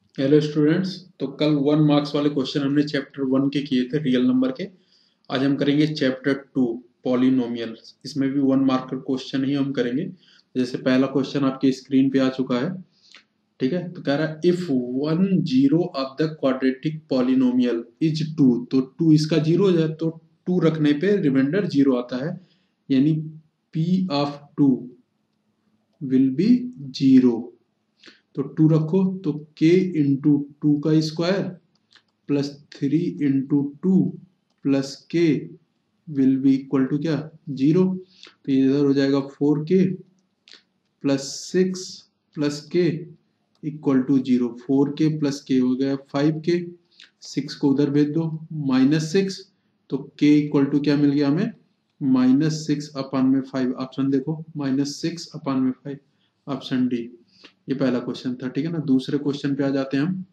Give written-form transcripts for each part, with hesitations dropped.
Hello students. तो कल 1 marks वाले क्वेश्चन हमने चैप्टर 1 के किए थे, रियल नंबर के। आज हम करेंगे चैप्टर 2, पॉलिनोमियल। इसमें भी 1 मार्क का क्वेश्चन ही हम करेंगे। जैसे पहला क्वेश्चन आपकी स्क्रीन पे आ चुका है, ठीक है। तो कह रहा है if one zero of the quadratic polynomial is 2, तो 2 इसका जीरो हो जाए तो 2 रखने पे रिमाइंडर जीरो आता है, यानी p of 2 will be zero. तो 2 रखो तो k इंटू 2 का square plus 3 into 2 plus k will be equal to क्या, जीरो। तो ये इधर हो जाएगा 4k plus 6 plus k equal to zero. 4k plus k हो गया 5k, 6 को उधर भेज दो -6, तो k इक्वल टू क्या मिल गया हमें, -6/5। ऑप्शन देखो, -6/5, ऑप्शन डी। ये पहला क्वेश्चन था, ठीक है ना। दूसरे क्वेश्चन पे आ जाते हैं हम।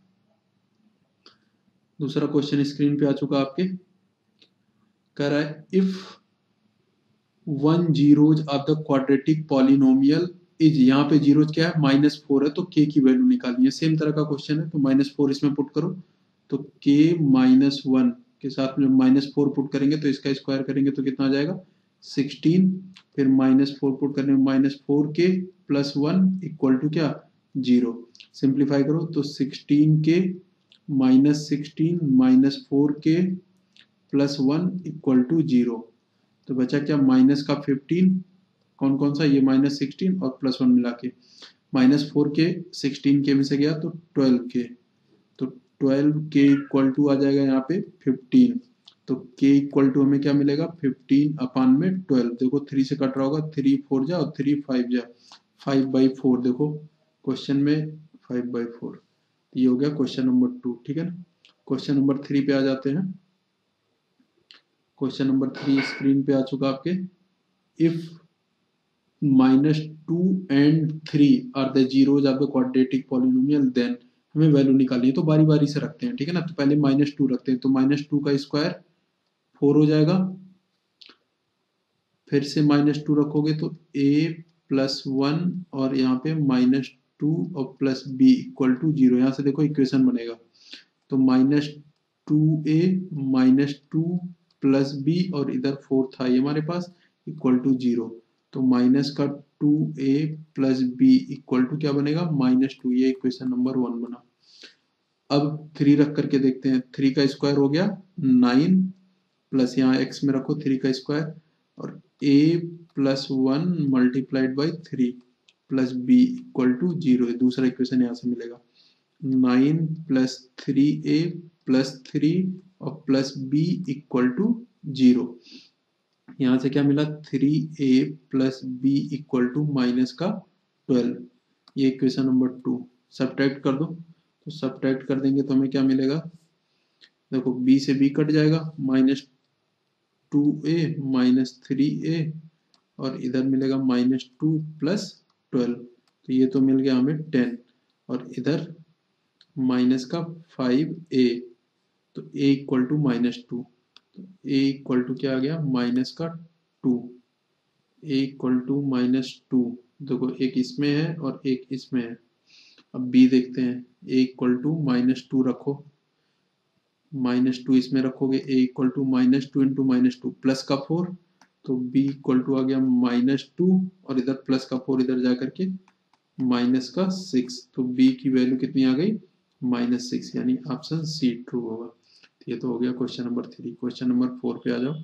दूसरा क्वेश्चन स्क्रीन पे आ चुका आपके। कह रहा है if one zeros of the quadratic polynomial is, यहाँ पे जीरोज क्या है, -4 है, तो k की वैल्यू निकालनी है। सेम तरह का क्वेश्चन है, तो -4 इसमें पुट करो, तो k -1 के साथ में -4 पुट करेंगे तो इसका स्क्वायर करेंगे तो कितना आ जाएगा, 16। फिर -4 पुट करने में -4k प्लस 1 इक्वल टू क्या, जीरो। सिंप्लीफाई करो तो 16k -16 -4k plus 1 equal to zero. तो बचा क्या, माइनस का 15, कौन कौन सा, ये -16 और प्लस 1 मिला के, -4k 16k में से गया तो 12k, तो 12k इक्वल टू आ जाएगा यहाँ पे 15। तो k इक्वल टू हमें क्या मिलेगा, 15/12। देखो 3 से कट रहा होगा, 3 4 जा और 3 5 जा, 5/4। देखो क्वेश्चन में 5/4। ये हो गया क्वेश्चन नंबर 2, ठीक है ना। क्वेश्चन नंबर 3 पे आ जाते हैं। क्वेश्चन नंबर 3 स्क्रीन पे आ चुका आपके। If -2 and 3 are the zeros of the quadratic polynomial, then हमें वैल्यू निकालनी है। तो बारी बारी से रखते हैं, ठीक है ना। तो पहले -2 रखते हैं, तो -2 का स्क्वायर 4 हो जाएगा। फिर से -2 रखोगे तो a प्लस 1 और यहाँ पे -2 और plus b equal to zero. यहाँ से देखो इक्वेशन बनेगा, तो -2a -2 प्लस b और इधर 4 था ये हमारे पास, इक्वल टू जीरो। तो माइनस का 2a plus b equal to क्या बनेगा, -2। ये इक्वेशन नंबर 1 बना। अब 3 रख करके देखते हैं, 3 का स्क्वायर हो गया 9 प्लस यहाँ x में रखो 3 का स्क्वायर, और a plus 1 multiplied by 3 plus b equal to zero. दूसरा इक्वेशन यहाँ से मिलेगा, 9 प्लस 3a प्लस 3 और plus b equal to zero. यहाँ से क्या मिला, 3a plus b equal to -12। ये इक्वेशन नंबर 2। सब्ट्रैक्ट कर दो, तो सब्ट्रैक्ट कर देंगे तो हमें क्या मिलेगा, देखो b से b कट जाएगा, -2a -3a और इधर मिलेगा -2 प्लस 12। तो ये तो मिल गया हमें 10, और इधर माइनस का 5a, तो a इक्वल टू -2। तो a इक्वल टू क्या आ गया, -2। a equal to -2। देखो एक इसमें है और एक इसमें है। अब b देखते हैं, a इक्वल टू -2 रखो, -2 इसमें रखोगे, a equal to -2 into -2 plus का 4, तो b इक्वल टू आ गया -2 और इधर प्लस का 4 इधर जा करके माइनस का 6। तो b की वैल्यू कितनी आ गई, -6, यानी ऑप्शन सी ट्रू होगा। तो ये तो हो गया क्वेश्चन नंबर 3। क्वेश्चन नंबर 4 पे आ जाओ।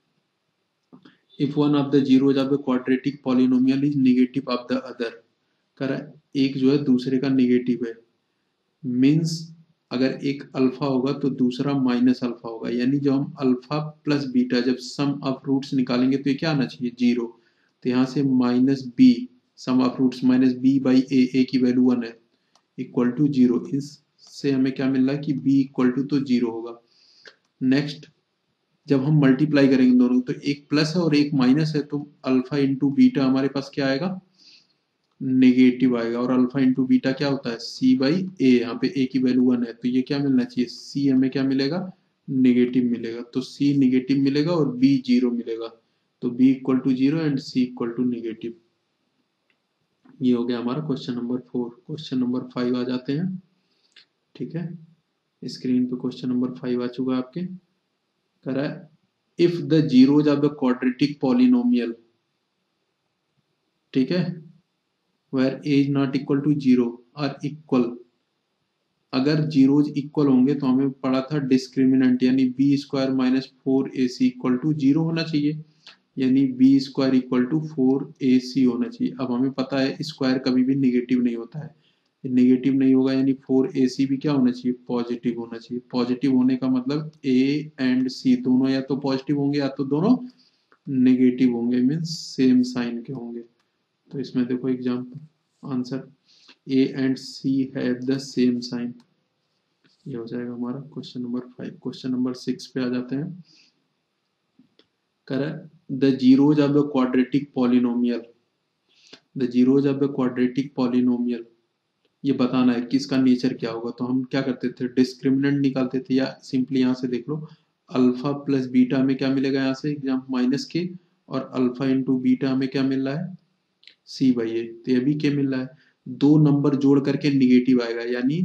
If one of the zeros of the quadratic polynomial is negative of the other, कह रहा है एक जो है दूसरे का नेगेटिव है, मीन्स अगर एक अल्फा होगा तो दूसरा माइनस अल्फा होगा, यानी जब हम अल्फा प्लस बीटा जब सम ऑफ रूट्स निकालेंगे तो ये क्या आना चाहिए, जीरो। तो यहाँ से -b, some of roots -b/a की वैल्यू 1 है, इक्वल टू जीरो। इससे हमें क्या मिल रहा है कि b इक्वल टू तो जीरो होगा। नेक्स्ट जब हम मल्टीप्लाई करेंगे दोनों, तो एक प्लस है और एक माइनस है, तो अल्फा इंटू बीटा हमारे पास क्या आएगा, नेगेटिव आएगा। और अल्फा इंटू बीटा क्या होता है, c/a। यहाँ पे a की वैल्यू 1 है, तो ये क्या मिलना चाहिए, c हमें क्या मिलेगा, नेगेटिव मिलेगा। तो c नेगेटिव मिलेगा और b जीरो मिलेगा। तो b equal to zero and c equal to negative. ये हो गया हमारा क्वेश्चन नंबर 4। क्वेश्चन नंबर 5 आ जाते हैं। ठीक है, स्क्रीन पे क्वेश्चन नंबर 5 आ चुका है आपके। कह रहा है if the zeros of the quadratic polynomial, ठीक है, where as not equal to 0 are equal, अगर जीरोज इक्वल होंगे तो हमें पढ़ा था डिस्क्रिमिनेंट यानी b square minus 4ac equal to 0 होना चाहिए, यानी b square equal to 4ac होना चाहिए। अब हमें पता है स्क्वायर कभी भी निगेटिव नहीं होता है, निगेटिव नहीं होगा यानी 4ac भी क्या होना चाहिए, पॉजिटिव होना चाहिए। पॉजिटिव होने का मतलब a एंड c दोनों या तो पॉजिटिव होंगे या तो दोनों नेगेटिव होंगे, मीन्स सेम साइन के होंगे। तो इसमें देखो example answer a and c have the same sign, ये हो जाएगा हमारा क्वेश्चन नंबर 5। क्वेश्चन नंबर 6 पे आ जाते हैं। कह रहा है the zeros of the quadratic polynomial, the zeros of the quadratic polynomial, ये बताना है कि इसका नेचर क्या होगा। तो हम क्या करते थे, डिस्क्रिमिनेंट निकालते थे, या सिंपली यहाँ से देख लो अल्फा प्लस बीटा में क्या मिलेगा, यहाँ से एग्जाम माइनस के, और अल्फा इंटू बीटा में क्या मिल रहा है, सी बाई ए, तो ये भी क्या मिल रहा है, दो नंबर जोड़ करके निगेटिव आएगा यानी,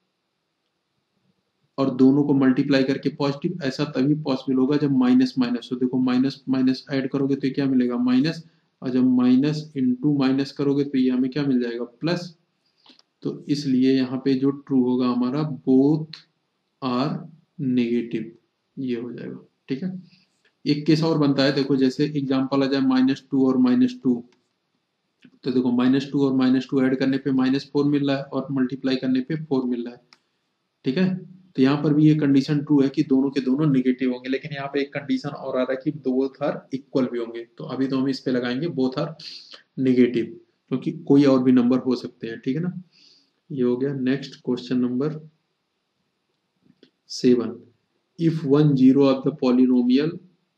और दोनों को मल्टीप्लाई करके पॉजिटिव, ऐसा तभी पॉसिबल होगा जब माइनस माइनस हो। देखो माइनस माइनस ऐड करोगे तो क्या मिलेगा, माइनस, और जब माइनस इंटू माइनस करोगे तो ये हमें क्या मिल जाएगा, प्लस। तो इसलिए यहाँ पे जो ट्रू होगा हमारा, बोथ आर नेगेटिव, ये हो जाएगा। ठीक है, एक केस और बनता है, देखो जैसे एग्जांपल आ जाए -2 और -2, तो देखो -2 और -2 ऐड करने पे -4 मिल रहा है और मल्टीप्लाई करने पे 4 मिल रहा है। ठीक है, तो यहाँ पर भी ये कंडीशन ट्रू है कि दोनों के दोनों नेगेटिव होंगे, लेकिन यहाँ पे एक कंडीशन और आ रहा है कि बोथ आर इक्वल भी होंगे। तो अभी तो हम इस पे लगाएंगे बोथ आर नेगेटिव, क्योंकि कोई और भी नंबर हो सकते हैं। ठीक है ना, ये हो गया। Next question number 7, if one zero of the polynomial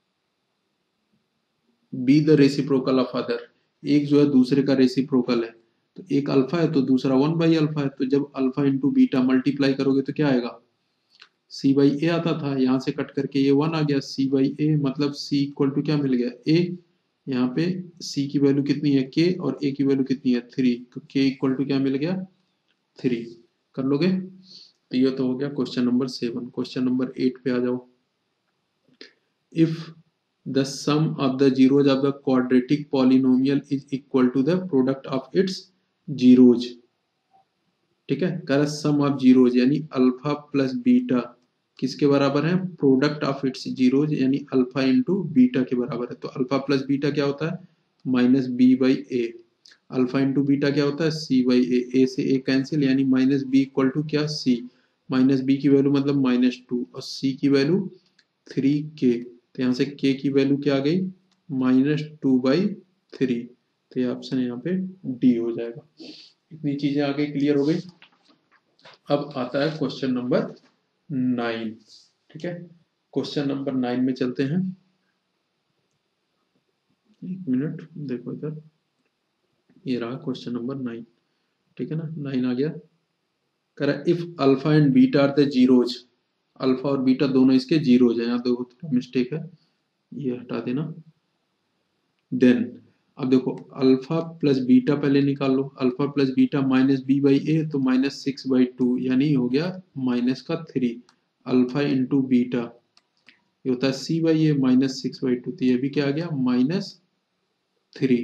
be the reciprocal of other, एक जो है दूसरे का रेसिप्रोकल है, तो एक अल्फा है तो दूसरा 1/अल्फा है, तो जब अल्फा इंटू बीटा मल्टीप्लाई करोगे तो क्या आएगा, सी बाई ए आता था, यहाँ से कट करके ये 1 आ गया, सी बाई ए मतलब सी इक्वल टू क्या मिल गया, ए। यहाँ पे सी की वैल्यू कितनी है, के, और ए की वैल्यू कितनी है, 3, तो के इक्वल टू क्या मिल गया, 3। कर लोगे, तो ये तो हो गया क्वेश्चन नंबर 7। क्वेश्चन नंबर 8 पे आ जाओ। If the sum of the zeros of the quadratic polynomial is equal to the product of its zeros, ठीक है, कर सम ऑफ जीरोज यानी अल्फा प्लस बीटा किसके बराबर है, प्रोडक्ट ऑफ इट्स जीरोज यानी अल्फा इंटू बीटा के बराबर है। तो अल्फा प्लस बीटा क्या होता है, minus b by a, alpha into beta क्या होता है, सी बाई ए से ए कैंसिल यानी माइनस बी इक्वल टू क्या, सी, माइनस बी की वैल्यू मतलब -2 और सी की वैल्यू 3k, तो यहाँ से k की वैल्यू क्या आ गई, -2/3, तो ये ऑप्शन यहाँ पे डी हो जाएगा। इतनी चीजें आगे क्लियर हो गई। अब आता है क्वेश्चन नंबर 9। ठीक है, क्वेश्चन नंबर 9 में चलते हैं। एक मिनट देखो इधर, ये रहा क्वेश्चन नंबर 9। ठीक है ना, 9 आ गया। कह रहा है if alpha and beta are the zeros, alpha और बीटा दोनों इसके जीरोज है, यहाँ देखो थोड़ा मिस्टेक है, ये हटा देना। देन अब देखो अल्फा प्लस बीटा पहले निकाल लो, alpha plus beta minus b by a, तो -6/2 यानी हो गया -3, अल्फा इंटू बीटा ये होता है सी बाई ए -6/2, तो ये भी क्या आ गया -3।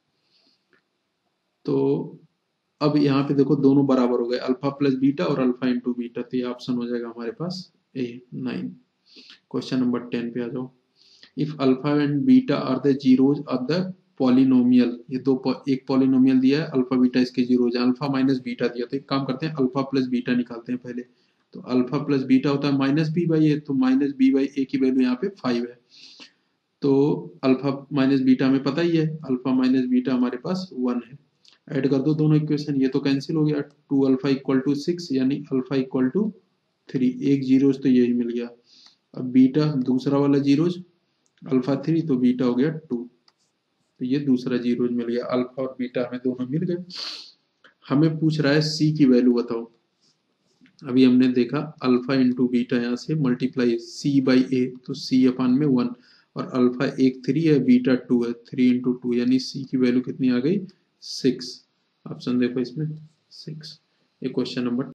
तो अब यहाँ पे देखो दोनों बराबर हो गए, अल्फा प्लस बीटा और अल्फा इंटू बीटा, तो ये ऑप्शन हो जाएगा हमारे पास ए 9। क्वेश्चन नंबर 10 पे आ जाओ। If alpha and beta are the zeros of the polynomial, ये एक पॉलिनोमियल दिया है, अल्फा बीटा इसके जीरोज है, अल्फा माइनस बीटा दिया, तो एक काम करते हैं अल्फा प्लस बीटा निकालते हैं पहले। तो अल्फा प्लस बीटा होता है -b/a, तो -b/a की वैल्यू यहाँ पे 5 है, तो अल्फा माइनस बीटा हमें पता ही है, अल्फा माइनस बीटा हमारे पास 1 है। ऐड कर दो दोनों इक्वेशन, ये तो कैंसिल हो गया, 2 अल्फा इक्वल टू 6 यानी अल्फा इक्वल टू 3, एक जीरोज तो यही मिल गया। अब बीटा दूसरा वाला जीरोज अल्फा 3, तो बीटा हो गया 2, तो ये दूसरा जीरोज मिल गया, अल्फा और बीटा हमें दोनों मिल गए। हमें पूछ रहा है सी की वैल्यू बताओ। अभी हमने देखा अल्फा इंटू बीटा, यहाँ से मल्टीप्लाई सी बाई ए, तो सी अपान में 1, और अल्फा एक 3 है, बीटा 2 है, 3 इंटू 2 यानी सी की वैल्यू कितनी आ गई, 6। ऑप्शन देखो इसमें 6। ये क्वेश्चन नंबर